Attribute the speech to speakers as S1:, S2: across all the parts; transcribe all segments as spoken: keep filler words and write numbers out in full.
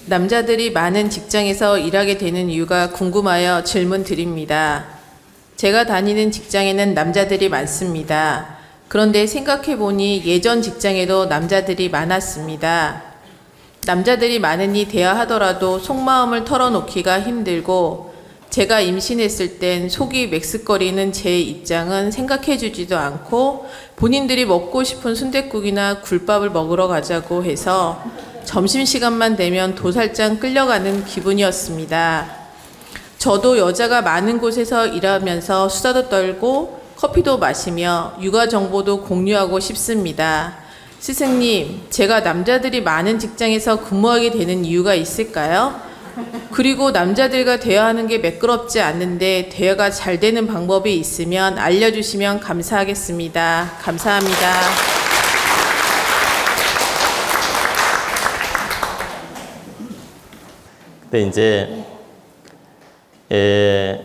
S1: 남자들이 많은 직장에서 일하게 되는 이유가 궁금하여 질문 드립니다. 제가 다니는 직장에는 남자들이 많습니다. 그런데 생각해보니 예전 직장에도 남자들이 많았습니다. 남자들이 많으니 대화하더라도 속마음을 털어놓기가 힘들고 제가 임신했을 땐 속이 맥스거리는 제 입장은 생각해주지도 않고 본인들이 먹고 싶은 순댓국이나 굴밥을 먹으러 가자고 해서 점심시간만 되면 도살장 끌려가는 기분이었습니다. 저도 여자가 많은 곳에서 일하면서 수다도 떨고 커피도 마시며 육아 정보도 공유하고 싶습니다. 스승님, 제가 남자들이 많은 직장에서 근무하게 되는 이유가 있을까요? 그리고 남자들과 대화하는 게 매끄럽지 않는데 대화가 잘 되는 방법이 있으면 알려주시면 감사하겠습니다. 감사합니다.
S2: 근데 이제 에,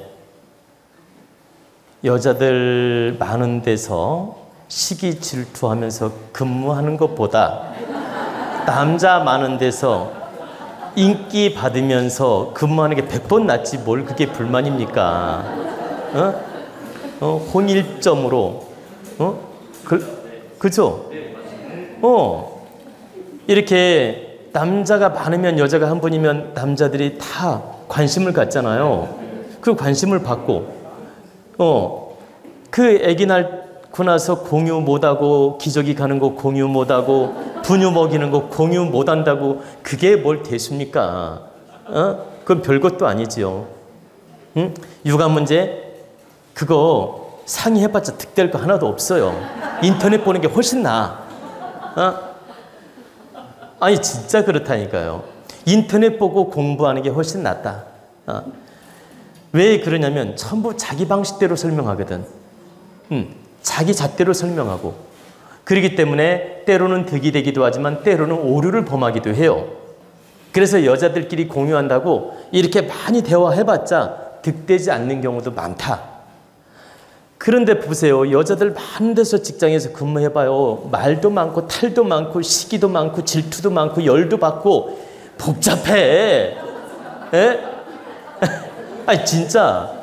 S2: 여자들 많은 데서 시기 질투하면서 근무하는 것보다 남자 많은 데서 인기 받으면서 근무하는 게 백 번 낫지 뭘 그게 불만입니까? 어? 어, 홍일점으로 어? 그, 그죠? 어, 이렇게 남자가 많으면 여자가 한 분이면 남자들이 다 관심을 갖잖아요. 그 관심을 받고 어, 그 아기 낳고 나서 공유 못하고 기저귀 가는 거 공유 못하고 분유 먹이는 거 공유 못한다고 그게 뭘 대수입니까? 어? 그건 별것도 아니지요. 응? 육아 문제 그거 상의해봤자 득될 거 하나도 없어요. 인터넷 보는 게 훨씬 나아. 어? 아니 진짜 그렇다니까요. 인터넷 보고 공부하는 게 훨씬 낫다. 어. 왜 그러냐면 전부 자기 방식대로 설명하거든. 음, 자기 잣대로 설명하고 그렇기 때문에 때로는 득이 되기도 하지만 때로는 오류를 범하기도 해요. 그래서 여자들끼리 공유한다고 이렇게 많이 대화해봤자 득되지 않는 경우도 많다. 그런데 보세요. 여자들 많은 데서 직장에서 근무해봐요. 말도 많고 탈도 많고 시기도 많고 질투도 많고 열도 받고 복잡해. 에? 아니 진짜.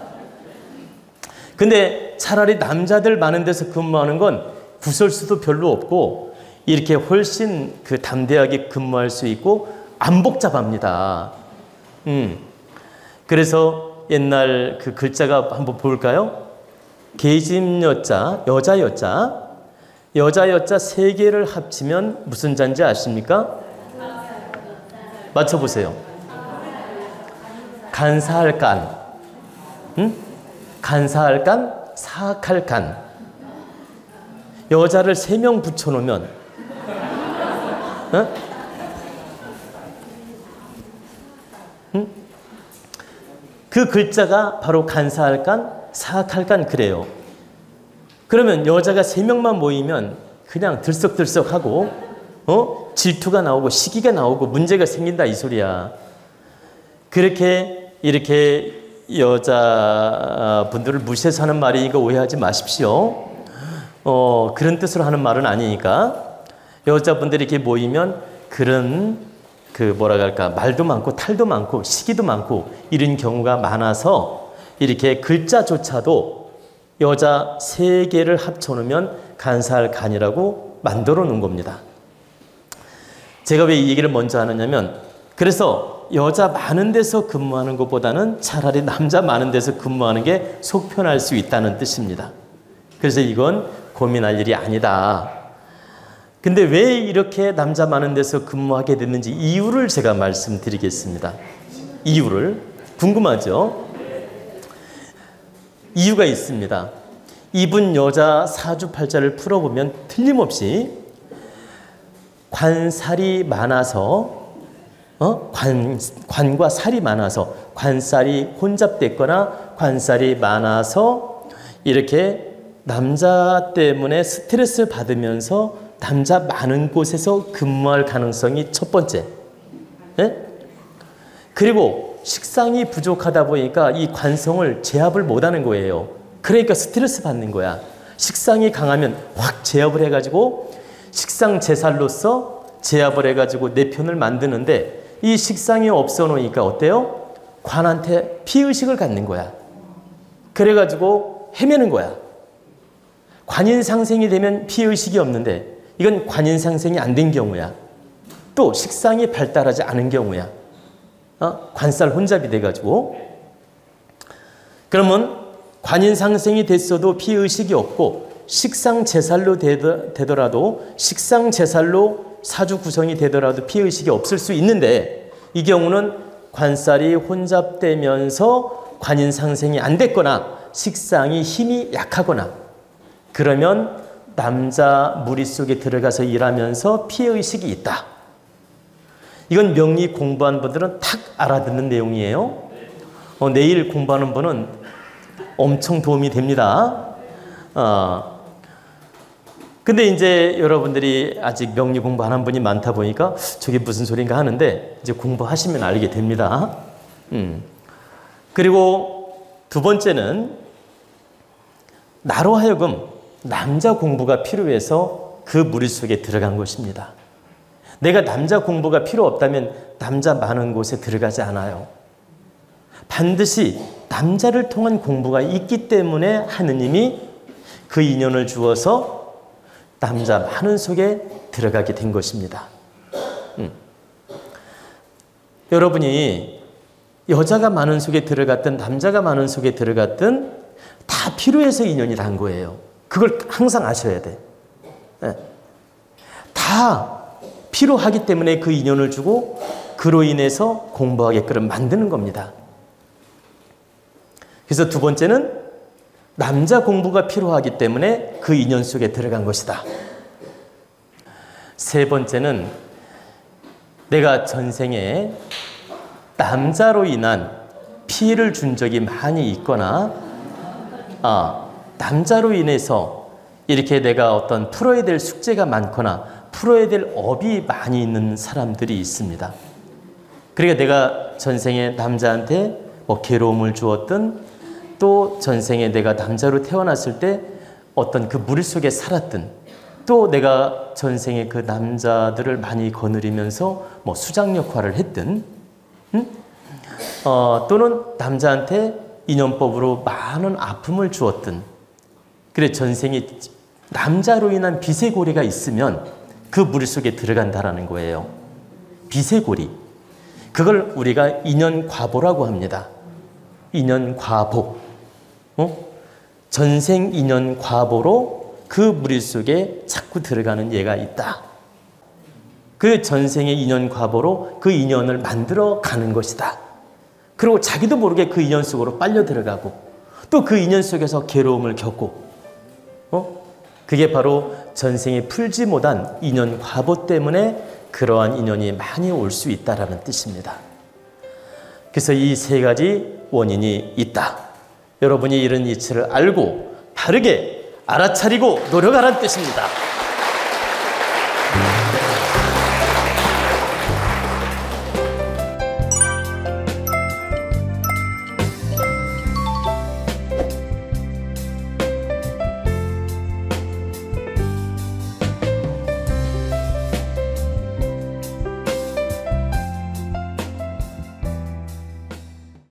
S2: 근데 차라리 남자들 많은 데서 근무하는 건 구설수도 별로 없고 이렇게 훨씬 그 담대하게 근무할 수 있고 안 복잡합니다. 음. 그래서 옛날 그 글자가 한번 볼까요? 계집 여자, 여자 여자, 여자 여자 세 개를 합치면 무슨 자인지 아십니까? 맞춰보세요. 간사할 간, 응? 간사할 간, 사악할 간. 여자를 세 명 붙여놓으면, 어? 응? 그 글자가 바로 간사할 간, 사악할 간 그래요. 그러면 여자가 세 명만 모이면 그냥 들썩들썩하고 어? 질투가 나오고 시기가 나오고 문제가 생긴다 이 소리야. 그렇게 이렇게 여자분들을 무시해서 하는 말이니까 오해하지 마십시오. 어, 그런 뜻으로 하는 말은 아니니까. 여자분들이 이렇게 모이면 그런 그 뭐라 할까 말도 많고 탈도 많고 시기도 많고 이런 경우가 많아서 이렇게 글자조차도 여자 세 개를 합쳐놓으면 간사할 간이라고 만들어 놓은 겁니다. 제가 왜 이 얘기를 먼저 하느냐면 그래서 여자 많은 데서 근무하는 것보다는 차라리 남자 많은 데서 근무하는 게 속 편할 수 있다는 뜻입니다. 그래서 이건 고민할 일이 아니다. 근데 왜 이렇게 남자 많은 데서 근무하게 됐는지 이유를 제가 말씀드리겠습니다. 이유를. 궁금하죠? 이유가 있습니다. 이분 여자 사주팔자를 풀어보면 틀림없이 관살이 많아서 어? 관, 관과 살이 많아서 관살이 혼잡됐거나 관살이 많아서 이렇게 남자 때문에 스트레스를 받으면서 남자 많은 곳에서 근무할 가능성이 첫 번째. 예? 그리고 식상이 부족하다 보니까 이 관성을 제압을 못하는 거예요. 그러니까 스트레스 받는 거야. 식상이 강하면 확 제압을 해가지고 식상 제살로서 제압을 해가지고 내 편을 만드는데 이 식상이 없어 놓으니까 어때요? 관한테 피의식을 갖는 거야. 그래가지고 헤매는 거야. 관인상생이 되면 피의식이 없는데 이건 관인상생이 안 된 경우야. 또 식상이 발달하지 않은 경우야. 어? 관살 혼잡이 돼가지고. 그러면 관인상생이 됐어도 피의식이 없고 식상제살로 되더라도 식상제살로 사주 구성이 되더라도 피의식이 없을 수 있는데 이 경우는 관살이 혼잡되면서 관인상생이 안 됐거나 식상이 힘이 약하거나 그러면 남자 무리 속에 들어가서 일하면서 피의식이 있다. 이건 명리 공부한 분들은 탁 알아듣는 내용이에요. 어, 내일 공부하는 분은 엄청 도움이 됩니다. 어, 근데 이제 여러분들이 아직 명리 공부 안 한 분이 많다 보니까 저게 무슨 소린가 하는데 이제 공부하시면 알게 됩니다. 음. 그리고 두 번째는 나로 하여금 남자 공부가 필요해서 그 무리 속에 들어간 것입니다. 내가 남자 공부가 필요 없다면 남자 많은 곳에 들어가지 않아요. 반드시 남자를 통한 공부가 있기 때문에 하느님이 그 인연을 주어서 남자 많은 속에 들어가게 된 것입니다. 음. 여러분이 여자가 많은 속에 들어갔든 남자가 많은 속에 들어갔든 다 필요해서 인연이 단 거예요. 그걸 항상 아셔야 돼. 네. 다 필요하기 때문에 그 인연을 주고 그로 인해서 공부하게끔 만드는 겁니다. 그래서 두 번째는 남자 공부가 필요하기 때문에 그 인연 속에 들어간 것이다. 세 번째는 내가 전생에 남자로 인한 피해를 준 적이 많이 있거나 아, 남자로 인해서 이렇게 내가 어떤 풀어야 될 숙제가 많거나 풀어야 될 업이 많이 있는 사람들이 있습니다. 그러니까 내가 전생에 남자한테 뭐 괴로움을 주었든 또 전생에 내가 남자로 태어났을 때 어떤 그 무리 속에 살았든 또 내가 전생에 그 남자들을 많이 거느리면서 뭐 수장 역할을 했든 응? 어, 또는 남자한테 인연법으로 많은 아픔을 주었든 그래 전생에 남자로 인한 비세고리가 있으면 그 무리 속에 들어간다라는 거예요. 비세고리. 그걸 우리가 인연과보라고 합니다. 인연과보. 어? 전생 인연과보로 그 무리 속에 자꾸 들어가는 얘가 있다. 그 전생의 인연과보로 그 인연을 만들어 가는 것이다. 그리고 자기도 모르게 그 인연 속으로 빨려 들어가고 또 그 인연 속에서 괴로움을 겪고 어? 그게 바로 전생에 풀지 못한 인연과보 때문에 그러한 인연이 많이 올 수 있다라는 뜻입니다. 그래서 이 세 가지 원인이 있다. 여러분이 이런 이치를 알고 바르게 알아차리고 노력하라는 뜻입니다.